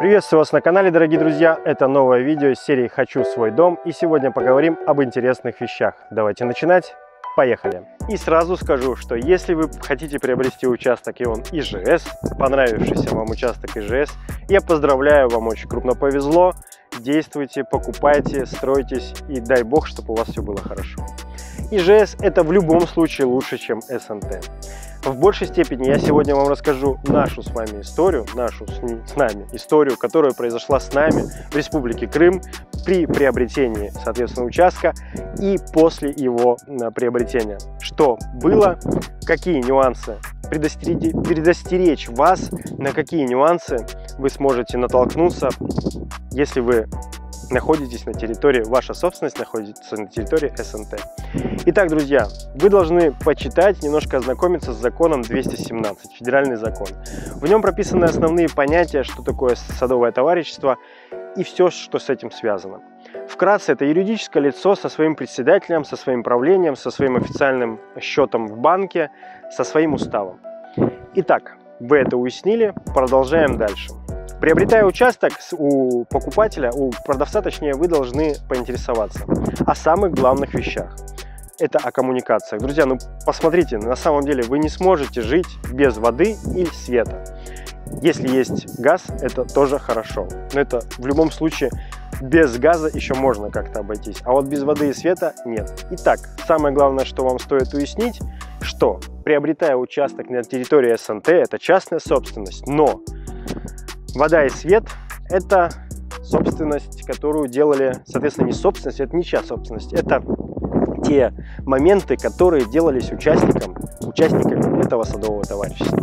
Приветствую вас на канале, дорогие друзья! Это новое видео из серии «Хочу свой дом», и сегодня поговорим об интересных вещах. Давайте начинать. Поехали! И сразу скажу, что если вы хотите приобрести участок и он ИЖС, понравившийся вам участок ИЖС, я поздравляю, вам очень крупно повезло. Действуйте, покупайте, стройтесь и дай бог, чтобы у вас все было хорошо. ИЖС это в любом случае лучше, чем СНТ. В большей степени я сегодня вам расскажу нашу с вами историю, историю, которая произошла с нами в Республике Крым при приобретении, соответственно, участка и после его приобретения. Что было, какие нюансы, предостеречь вас, на какие нюансы вы сможете натолкнуться, если вы находитесь на территории, ваша собственность находится на территории СНТ. Итак, друзья, вы должны почитать, немножко ознакомиться с законом 217, федеральный закон. В нем прописаны основные понятия, что такое садовое товарищество и все, что с этим связано. Вкратце, это юридическое лицо со своим председателем, со своим правлением, со своим официальным счетом в банке, со своим уставом. Итак, вы это уяснили, продолжаем дальше. Приобретая участок у покупателя, у продавца, точнее, вы должны поинтересоваться о самых главных вещах. Это о коммуникациях. Друзья, ну посмотрите, на самом деле вы не сможете жить без воды или света. Если есть газ, это тоже хорошо. Но это в любом случае без газа еще можно как-то обойтись. А вот без воды и света нет. Итак, самое главное, что вам стоит уяснить, что приобретая участок на территории СНТ, это частная собственность, но вода и свет – это собственность, которую делали, соответственно, не собственность, это не чья собственность, это те моменты, которые делались участниками этого садового товарищества.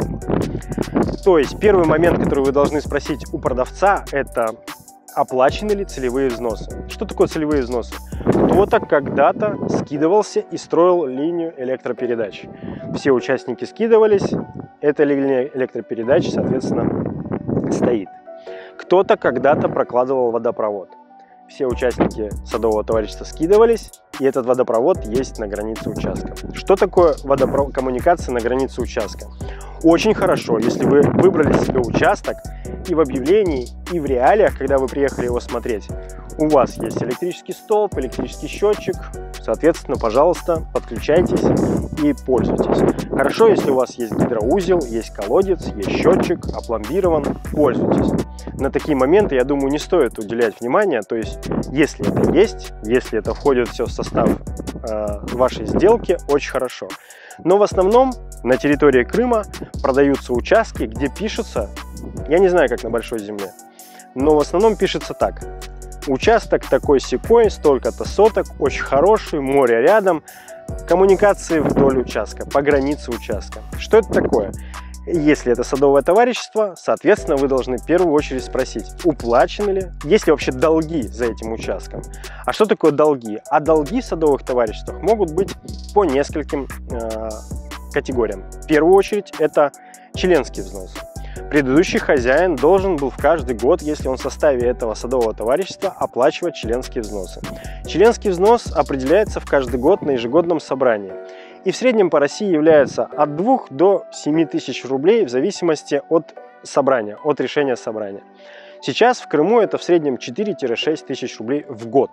То есть первый момент, который вы должны спросить у продавца, это оплачены ли целевые взносы. Что такое целевые взносы? Кто-то когда-то скидывался и строил линию электропередач. Все участники скидывались, эта линия электропередач, соответственно, стоит. Кто-то когда-то прокладывал водопровод. Все участники садового товарищества скидывались, и этот водопровод есть на границе участка. Что такое коммуникация на границе участка? Очень хорошо, если вы выбрали себе участок, и в объявлении, и в реалиях, когда вы приехали его смотреть, у вас есть электрический столб, электрический счетчик, соответственно, пожалуйста, подключайтесь и пользуйтесь. Хорошо, если у вас есть гидроузел, есть колодец, есть счетчик, опломбирован, пользуйтесь. На такие моменты, я думаю, не стоит уделять внимания, то есть, если это есть, если это входит все в состав вашей сделки, очень хорошо. Но в основном на территории Крыма продаются участки, где пишется, я не знаю, как на Большой Земле, но в основном пишется так. Участок такой-сякой, столько-то соток, очень хороший, море рядом, коммуникации вдоль участка, по границе участка. Что это такое? Если это садовое товарищество, соответственно, вы должны в первую очередь спросить, уплачены ли, есть ли вообще долги за этим участком. А что такое долги? А долги в садовых товариществах могут быть по нескольким категориям. В первую очередь это членский взнос. Предыдущий хозяин должен был в каждый год, если он в составе этого садового товарищества, оплачивать членские взносы. Членский взнос определяется в каждый год на ежегодном собрании. И в среднем по России является от 2 до 7 тысяч рублей в зависимости от собрания, от решения собрания. Сейчас в Крыму это в среднем 4-6 тысяч рублей в год.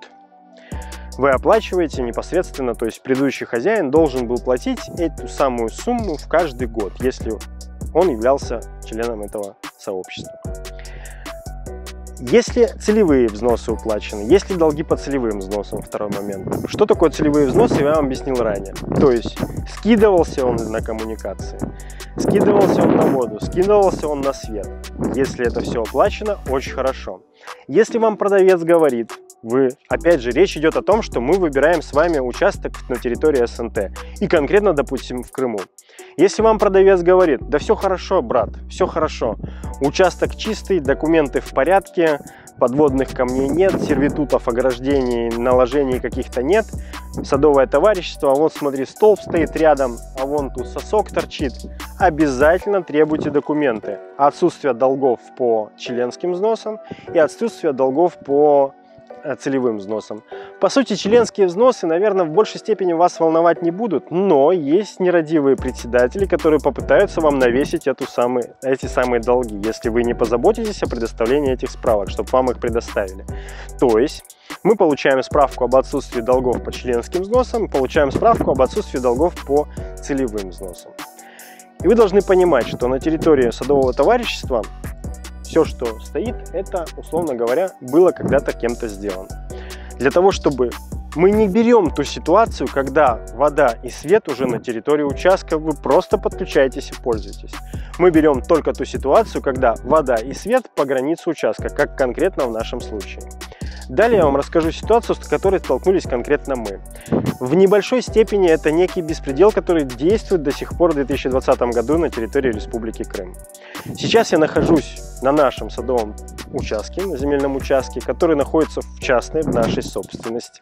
Вы оплачиваете непосредственно, то есть предыдущий хозяин должен был платить эту самую сумму в каждый год, если он являлся членом этого сообщества. Если целевые взносы уплачены, есть ли долги по целевым взносам, второй момент. Что такое целевые взносы, я вам объяснил ранее. То есть скидывался он на коммуникации, скидывался он на воду, скидывался он на свет. Если это все оплачено, очень хорошо. Если вам продавец говорит, опять же, речь идет о том, что мы выбираем с вами участок на территории СНТ и конкретно, допустим, в Крыму. Если вам продавец говорит, да все хорошо, брат, все хорошо, участок чистый, документы в порядке, подводных камней нет, сервитутов, ограждений, наложений каких-то нет, садовое товарищество, а вот смотри, столб стоит рядом, а вон тут сосок торчит, обязательно требуйте документы. Отсутствие долгов по членским взносам и отсутствие долгов по целевым взносом. По сути, членские взносы, наверное, в большей степени вас волновать не будут, но есть нерадивые председатели, которые попытаются вам навесить эти самые долги, если вы не позаботитесь о предоставлении этих справок, чтобы вам их предоставили. То есть мы получаем справку об отсутствии долгов по членским взносам, получаем справку об отсутствии долгов по целевым взносам. И вы должны понимать, что на территории садового товарищества все, что стоит, это, условно говоря, было когда-то кем-то сделано. Для того, чтобы мы не берем ту ситуацию, когда вода и свет уже на территории участка, вы просто подключаетесь и пользуетесь. Мы берем только ту ситуацию, когда вода и свет по границе участка, как конкретно в нашем случае. Далее я вам расскажу ситуацию, с которой столкнулись конкретно мы. В небольшой степени это некий беспредел, который действует до сих пор в 2020 году на территории Республики Крым. Сейчас я нахожусь на нашем садовом участке, на земельном участке, который находится в частной, в нашей собственности.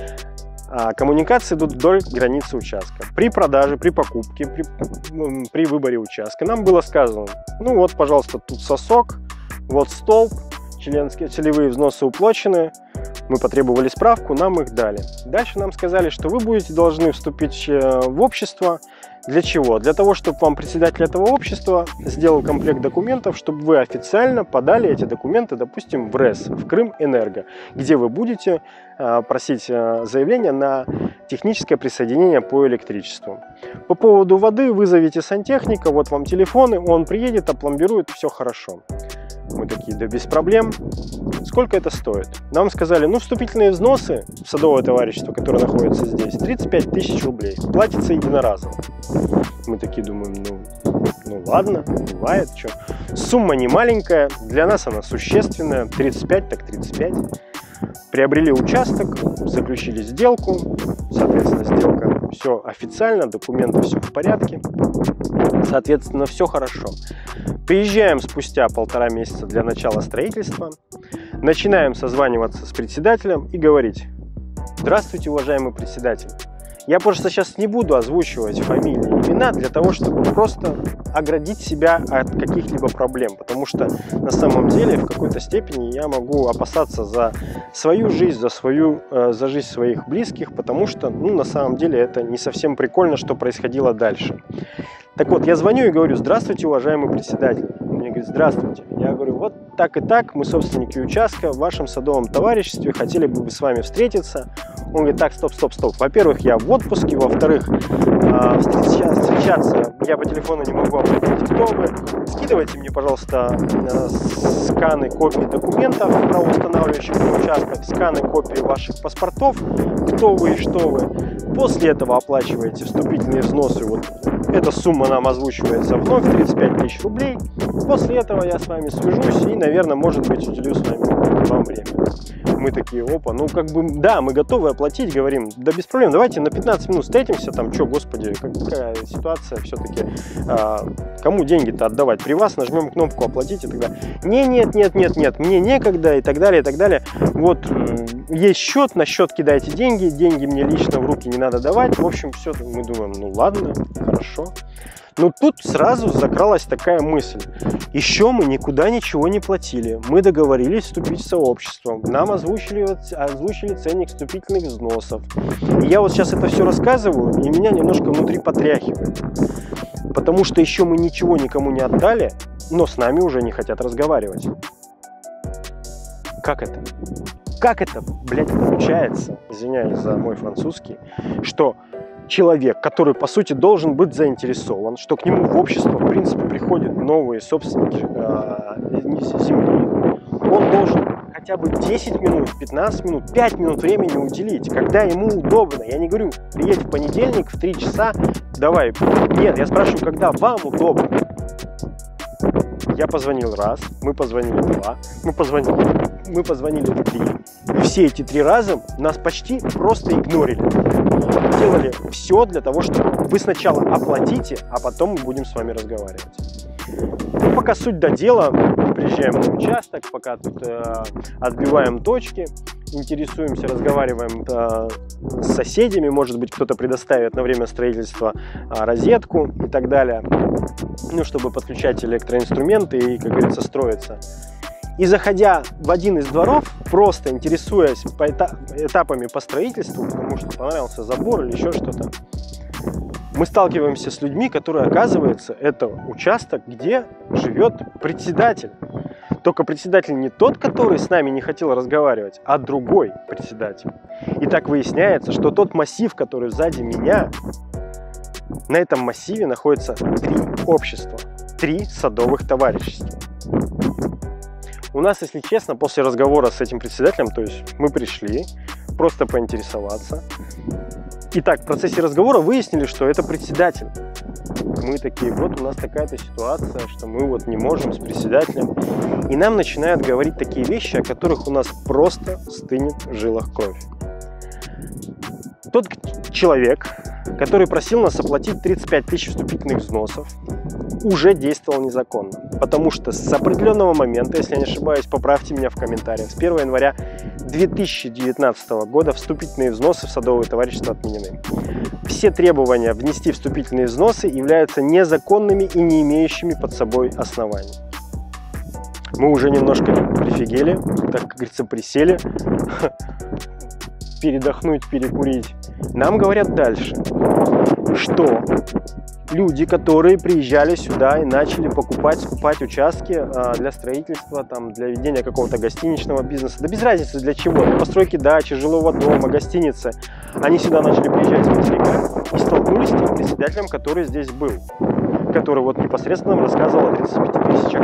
Коммуникации идут вдоль границы участка. При продаже, при покупке, при выборе участка нам было сказано: ну вот, пожалуйста, тут сосок, вот столб, целевые взносы уплачены, мы потребовали справку, нам их дали. Дальше нам сказали, что вы будете должны вступить в общество. Для чего? Для того, чтобы вам председатель этого общества сделал комплект документов, чтобы вы официально подали эти документы, допустим, в РЭС, в Крымэнерго, где вы будете просить заявление на техническое присоединение по электричеству. По поводу воды вызовите сантехника, вот вам телефоны, он приедет, опломбирует, все хорошо. Мы такие: да без проблем. Сколько это стоит? Нам сказали: ну, вступительные взносы в садовое товарищество, которое находится здесь, 35 тысяч рублей. Платится единоразово. Мы такие думаем: ну ладно, бывает, что. Сумма не маленькая, для нас она существенная, 35 так 35. Приобрели участок, заключили сделку, соответственно, сделка все официально, документы все в порядке, соответственно, все хорошо. Приезжаем спустя 1,5 месяца для начала строительства, начинаем созваниваться с председателем и говорить: здравствуйте, уважаемый председатель. Я просто сейчас не буду озвучивать фамилии и имена для того, чтобы просто оградить себя от каких-либо проблем, потому что на самом деле в какой-то степени я могу опасаться за свою жизнь, за жизнь своих близких, потому что на самом деле это не совсем прикольно, что происходило дальше. Так вот, я звоню и говорю: здравствуйте, уважаемый председатель. Он мне говорит: здравствуйте. Я говорю: вот так и так, мы собственники участка в вашем садовом товариществе, хотели бы с вами встретиться. Он говорит: так, стоп. Во-первых, я в отпуске, во-вторых, встречаться я по телефону не могу определить, кто вы. Скидывайте мне, пожалуйста, сканы, копии документов правоустанавливающих участков, сканы, копии ваших паспортов, кто вы и что вы. После этого оплачиваете вступительные взносы. Вот эта сумма нам озвучивается вновь, 35 тысяч рублей. После этого я с вами свяжусь и, наверное, может быть, уделю с вами вам время. Мы такие: опа, да, мы готовы оплатить, говорим: да без проблем, давайте на 15 минут встретимся, там, что, господи, какая ситуация все-таки, кому деньги-то отдавать, при вас нажмем кнопку оплатить и так далее. Нет, мне некогда и так далее, и так далее. Вот, есть счет, на счет кидайте деньги мне лично в руки не надо давать. В общем, все, мы думаем: ну ладно, хорошо. Но тут сразу закралась такая мысль: еще мы никуда ничего не платили, мы договорились вступить в сообщество, нам озвучили ценник вступительных взносов. И я вот сейчас это все рассказываю, и меня немножко внутри потряхивает, потому что еще мы ничего никому не отдали, но с нами уже не хотят разговаривать. Как это? Как это, блядь, получается, извиняюсь за мой французский, что человек, который, по сути, должен быть заинтересован, что к нему в общество, в принципе, приходят новые собственники земли, он должен хотя бы 10 минут, 15 минут, 5 минут времени уделить, когда ему удобно. Я не говорю: приедь в понедельник в 3 часа, давай. Нет, я спрашиваю, когда вам удобно. Я позвонил раз, мы позвонили два, мы позвонили 3. И все эти 3 раза нас почти просто игнорили. Делали все для того, чтобы вы сначала оплатите, а потом мы будем с вами разговаривать. Ну, пока суть до дела, приезжаем на участок, пока тут отбиваем точки, интересуемся, разговариваем с соседями, может быть, кто-то предоставит на время строительства розетку и так далее, ну, чтобы подключать электроинструменты и, как говорится, строиться. И заходя в один из дворов, просто интересуясь этапами по строительству, потому что понравился забор или еще что-то, мы сталкиваемся с людьми, которые, оказывается, это участок, где живет председатель. Только председатель не тот, который с нами не хотел разговаривать, а другой председатель. И так выясняется, что тот массив, который сзади меня, на этом массиве находится 3 общества, 3 садовых товарищества. У нас, если честно, после разговора с этим председателем, то есть мы пришли просто поинтересоваться. И так, в процессе разговора выяснили, что это председатель. Мы такие, вот у нас такая-то ситуация, что мы вот не можем с председателем. И нам начинают говорить такие вещи, о которых у нас просто стынет в жилах кровь. Тот человек, который просил нас оплатить 35 тысяч вступительных взносов, уже действовал незаконно. Потому что с определенного момента, если я не ошибаюсь, поправьте меня в комментариях, с 1 января 2019 года вступительные взносы в садовые товарищества отменены. Все требования внести вступительные взносы являются незаконными и не имеющими под собой оснований. Мы уже немножко прифигели, так, как говорится, присели, передохнуть, перекурить. Нам говорят дальше, что люди, которые приезжали сюда и начали скупать участки для строительства, там, для ведения какого-то гостиничного бизнеса, да без разницы для чего, для постройки дачи, жилого дома, гостиницы, они сюда начали приезжать с материка и столкнулись с тем председателем, который здесь был, который вот непосредственно нам рассказывал о 35 тысячах,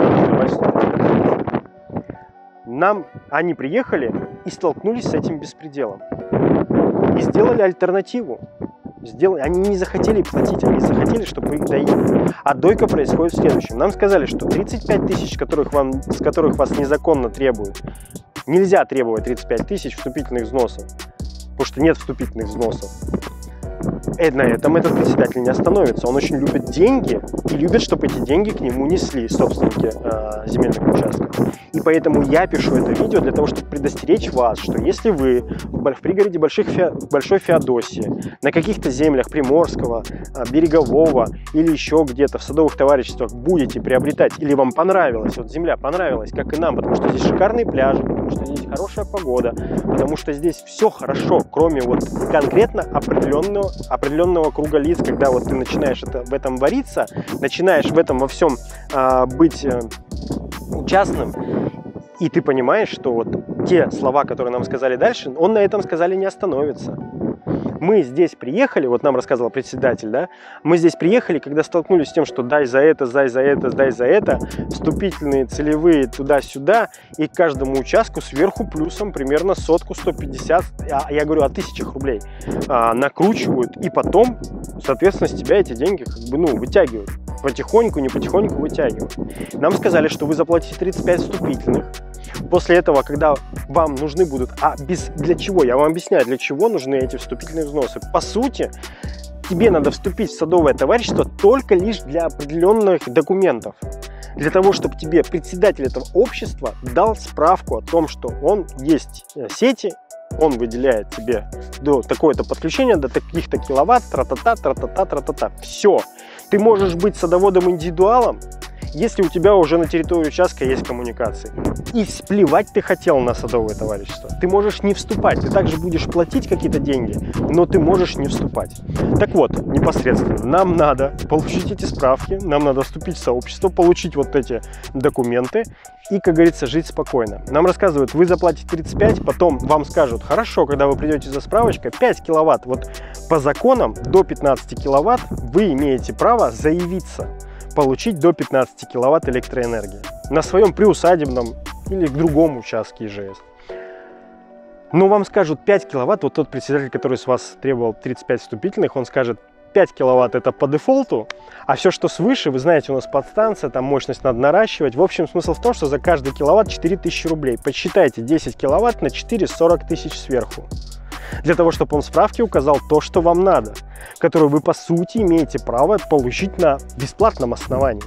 они приехали и столкнулись с этим беспределом и сделали альтернативу. Они не захотели платить, они захотели, чтобы их доили. А дойка происходит в следующем. Нам сказали, что 35 тысяч, с которых вас незаконно требуют, нельзя требовать 35 тысяч вступительных взносов, потому что нет вступительных взносов. На этом этот председатель не остановится. Он очень любит деньги и любит, чтобы эти деньги к нему несли собственники земельных участков. И поэтому я пишу это видео для того, чтобы предостеречь вас, что если вы в пригороде Большой Феодосии, на каких-то землях Приморского, Берегового или еще где-то в садовых товариществах будете приобретать, или вам понравилось, вот земля понравилась, как и нам, потому что здесь шикарные пляжи, потому что здесь хорошая погода, потому что здесь все хорошо, кроме вот конкретно определенного круга лиц, когда вот ты начинаешь в этом вариться, начинаешь в этом во всем быть частным, и ты понимаешь, что вот те слова, которые нам сказали дальше, он на этом сказали не остановится. Мы здесь приехали, вот нам рассказывал председатель, да, мы здесь приехали, когда столкнулись с тем, что дай за это, дай за это, дай за это, вступительные, целевые, туда-сюда, и к каждому участку сверху плюсом примерно 100-150, я говорю о тысячах рублей, накручивают, и потом, соответственно, с тебя эти деньги как бы, вытягивают. Потихоньку, не потихоньку вытягивают. Нам сказали, что вы заплатите 35 вступительных. После этого, когда вам нужны будут... для чего? Я вам объясняю, для чего нужны эти вступительные взносы. По сути, тебе надо вступить в садовое товарищество только лишь для определенных документов. Для того, чтобы тебе председатель этого общества дал справку о том, что он есть сети, он выделяет тебе до такое-то подключения, до таких-то киловатт, тра-та-та, тра-та-та, тра-та-та. Все. Ты можешь быть садоводом-индивидуалом, если у тебя уже на территории участка есть коммуникации. И плевать ты хотел на садовое товарищество. Ты можешь не вступать, ты также будешь платить какие-то деньги, но ты можешь не вступать. Так вот, непосредственно, нам надо получить эти справки, нам надо вступить в сообщество, получить вот эти документы и, как говорится, жить спокойно. Нам рассказывают, вы заплатите 35, потом вам скажут, хорошо, когда вы придете за справочкой, 5 киловатт, вот по законам до 15 киловатт вы имеете право заявиться, получить до 15 киловатт электроэнергии на своем приусадебном или другом участке ИЖС. Но вам скажут 5 киловатт, вот тот председатель, который с вас требовал 35 вступительных, он скажет, 5 киловатт это по дефолту, а все, что свыше, вы знаете, у нас подстанция, там мощность надо наращивать. В общем, смысл в том, что за каждый киловатт 4000 рублей. Подсчитайте 10 киловатт на 4, 40 тысяч сверху. Для того, чтобы он в справке указал то, что вам надо, которое вы, по сути, имеете право получить на бесплатном основании.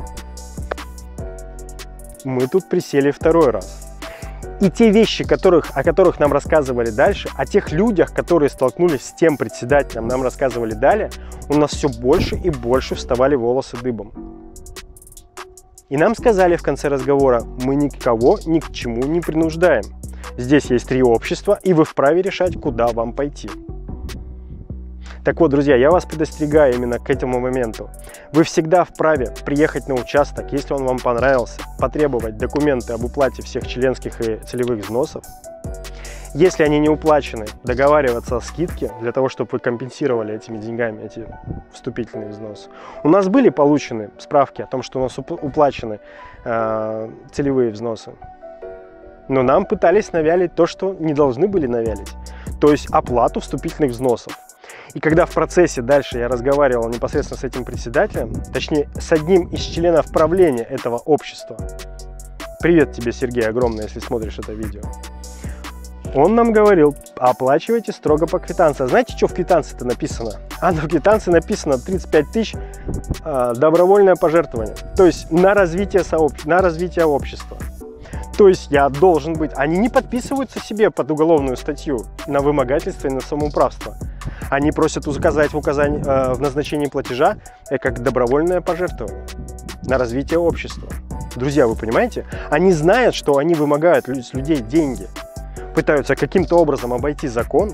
Мы тут присели второй раз. И те вещи, о которых нам рассказывали дальше, о тех людях, которые столкнулись с тем председателем, нам рассказывали далее, у нас все больше и больше вставали волосы дыбом. И нам сказали в конце разговора: мы никого ни к чему не принуждаем. Здесь есть 3 общества, и вы вправе решать, куда вам пойти. Так вот, друзья, я вас предостерегаю именно к этому моменту. Вы всегда вправе приехать на участок, если он вам понравился, потребовать документы об уплате всех членских и целевых взносов. Если они не уплачены, договариваться о скидке, для того, чтобы вы компенсировали этими деньгами эти вступительные взносы. У нас были получены справки о том, что у нас уплачены целевые взносы. Но нам пытались навялить то, что не должны были навялить. То есть оплату вступительных взносов. И когда в процессе дальше я разговаривал непосредственно с этим председателем, точнее с одним из членов правления этого общества. Привет тебе, Сергей, огромное, если смотришь это видео. Он нам говорил: оплачивайте строго по квитанции. А знаете, что в квитанции-то написано? А на квитанции написано 35 тысяч добровольное пожертвование. То есть на развитие общества. То есть я должен быть... Они не подписываются себе под уголовную статью на вымогательство и на самоуправство. Они просят указать в назначении платежа как добровольное пожертвование на развитие общества. Друзья, вы понимаете? Они знают, что они вымогают с людей деньги, пытаются каким-то образом обойти закон,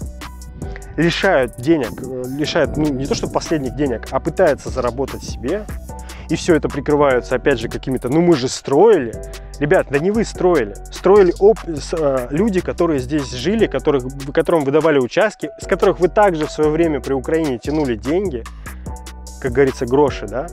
лишают денег, лишают не то что последних денег, а пытаются заработать себе. И все это прикрываются, опять же, какими-то: ну мы же строили. Ребят, да не вы строили. Строили люди, которые здесь жили, которым выдавали участки, с которых вы также в свое время при Украине тянули деньги, как говорится, гроши, да?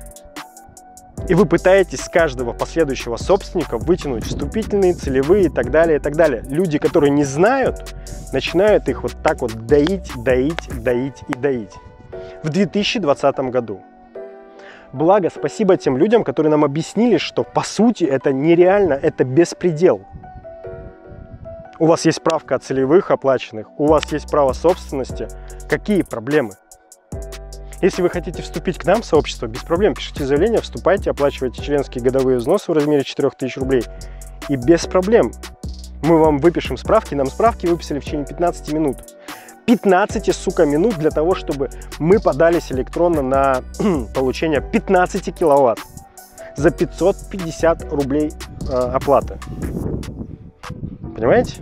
И вы пытаетесь с каждого последующего собственника вытянуть вступительные, целевые и так далее, и так далее. Люди, которые не знают, начинают их вот так вот доить и доить. В 2020 году. Благо, спасибо тем людям, которые нам объяснили, что по сути это нереально, это беспредел. У вас есть справка о целевых оплаченных, у вас есть право собственности. Какие проблемы? Если вы хотите вступить к нам в сообщество, без проблем пишите заявление, вступайте, оплачивайте членские годовые взносы в размере 4000 рублей. И без проблем мы вам выпишем справки, нам справки выписали в течение 15 минут. 15, сука, минут для того, чтобы мы подались электронно на получение 15 киловатт за 550 рублей оплаты. Понимаете?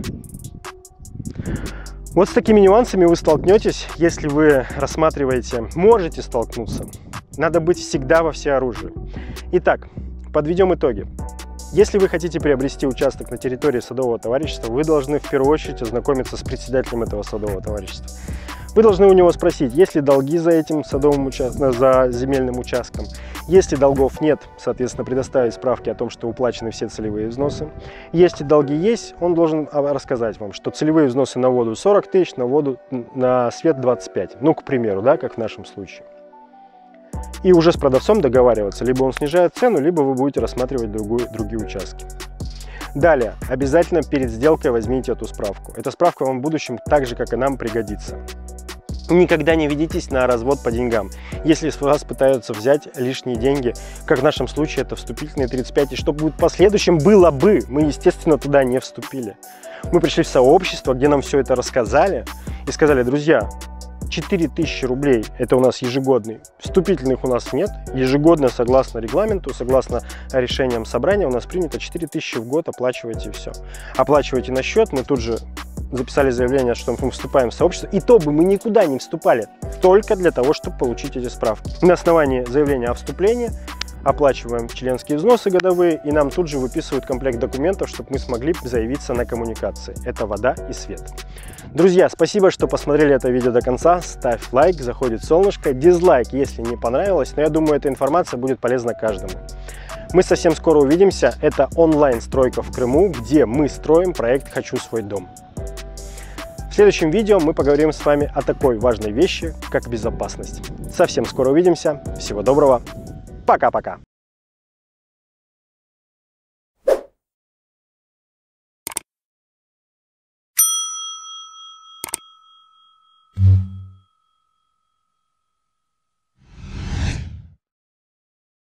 Вот с такими нюансами вы столкнетесь, если вы рассматриваете, можете столкнуться. Надо быть всегда во всеоружии. Итак, подведем итоги. Если вы хотите приобрести участок на территории садового товарищества, вы должны в первую очередь ознакомиться с председателем этого садового товарищества. Вы должны у него спросить, есть ли долги за этим за земельным участком. Если долгов нет, соответственно, предоставить справки о том, что уплачены все целевые взносы. Если долги есть, он должен рассказать вам, что целевые взносы на воду 40 тысяч, на свет 25. Ну, к примеру, да, как в нашем случае. И уже с продавцом договариваться, либо он снижает цену, либо вы будете рассматривать другие участки. Далее, обязательно перед сделкой возьмите эту справку. Эта справка вам в будущем так же, как и нам, пригодится. Никогда не ведитесь на развод по деньгам. Если с вас пытаются взять лишние деньги, как в нашем случае это вступительные 35, и что будет в последующем, было бы, мы, естественно, туда не вступили. Мы пришли в сообщество, где нам все это рассказали и сказали: друзья, 4000 рублей это у нас ежегодный, вступительных у нас нет, ежегодно согласно регламенту, согласно решениям собрания у нас принято 4000 в год, оплачивайте все. Оплачивайте на счет, мы тут же записали заявление, что мы вступаем в сообщество, и то бы мы никуда не вступали, только для того, чтобы получить эти справки. На основании заявления о вступлении оплачиваем членские взносы годовые, и нам тут же выписывают комплект документов, чтобы мы смогли заявиться на коммуникации. Это вода и свет. Друзья, спасибо, что посмотрели это видео до конца. Ставь лайк, заходит солнышко, дизлайк, если не понравилось, но я думаю, эта информация будет полезна каждому. Мы совсем скоро увидимся. Это онлайн-стройка в Крыму, где мы строим проект «Хочу свой дом». В следующем видео мы поговорим с вами о такой важной вещи, как безопасность. Совсем скоро увидимся. Всего доброго. Пока-пока.